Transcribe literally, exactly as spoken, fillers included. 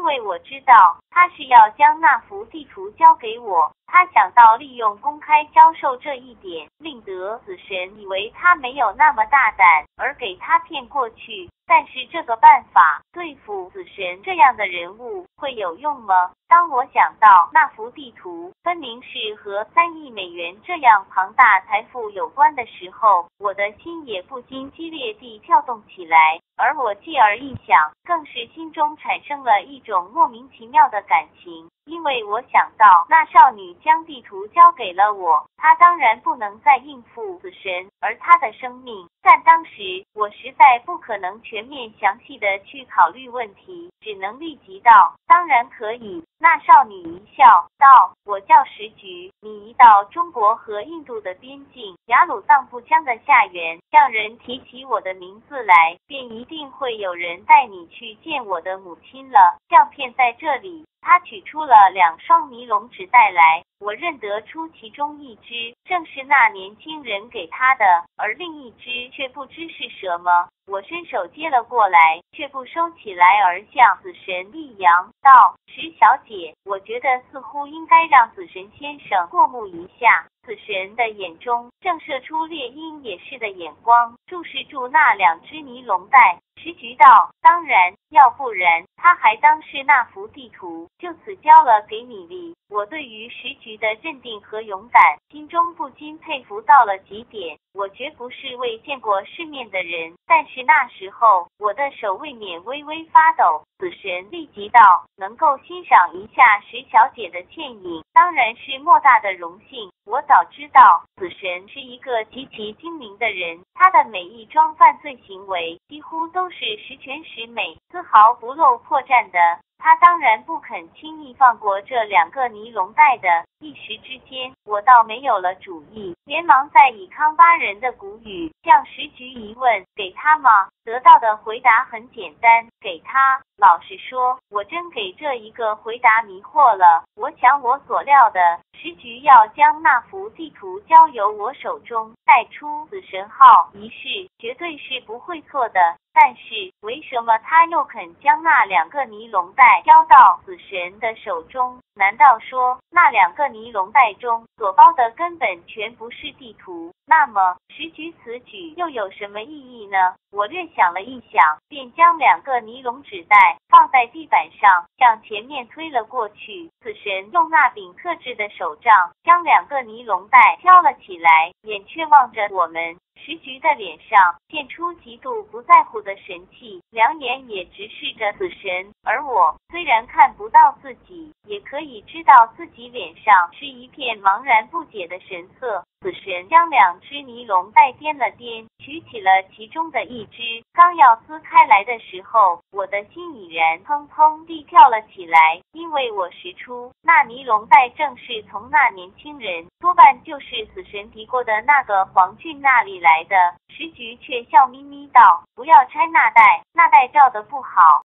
因为我知道他是要将那幅地图交给我。他想到利用公开教授这一点，令得死神以为他没有那么大胆，而给他骗过去。但是这个办法对付死神这样的人物会有用吗？当我想到那幅地图分明是和三亿美元这样庞大财富有关的时候，我的心也不禁激烈地跳动起来。而我继而一想，更是心中产生了一种莫名其妙的感情，因为我想到那少女将地图交给了我，她当然不能再应付死神，而她的生命，但当时我实在不可能全面详细的去考虑问题，只能立即道，当然可以。那少女一笑，道，我叫石菊，你一到中国和印度的边境，雅鲁藏布江的下缘，让人提起我的名字来，便一定会有人带你去见我的母亲了。相片在这里。他取出了两双尼龙纸袋来，我认得出其中一只正是那年轻人给他的，而另一只却不知是什么。我伸手接了过来，却不收起来，而向死神一扬，道，石小姐，我觉得似乎应该让死神先生过目一下。死神的眼中正射出猎鹰也似的眼光，注视住那两只尼龙袋。石菊道，当然，要不然他还当是那幅地图就此交了给你哩。我对于石菊的镇定和勇敢，心中不禁佩服到了极点。我绝不是未见过世面的人，但是那时候我的手未免微微发抖。死神立即道，能够欣赏一下石小姐的倩影，当然是莫大的荣幸。我早知道死神是一个极其精明的人，他的每一桩犯罪行为几乎都是十全十美，丝毫不露破绽的。他当然不肯轻易放过这两个尼龙袋的。一时之间，我倒没有了主意，连忙在以康巴人的古语向石菊一问，给他吗？得到的回答很简单，给他。老实说，我真给这一个回答迷惑了。我想我所料的，石菊要将那幅地图交由我手中，带出死神号一事，绝对是不会错的。但是为什么他又肯将那两个尼龙袋交到死神的手中？难道说那两个尼龙袋中所包的根本全不是地图？那么石菊此举又有什么意义呢？我略想了一想，便将两个尼龙纸袋放在地板上，向前面推了过去。死神用那柄特制的手杖将两个尼龙袋挑了起来，眼却望着我们。石菊的脸上现出极度不在乎的神气，两眼也直视着死神，而我虽然看不到自己，也可以知道自己脸上是一片茫然不解的神色。死神将两只尼龙袋掂了掂，取起了其中的一只，刚要撕开来的时候，我的心已然砰砰地跳了起来，因为我识出那尼龙袋正是从那年轻人，多半就是死神提过的那个黄俊那里来的。石菊却笑眯眯道，不要拆那袋，那袋照得不好。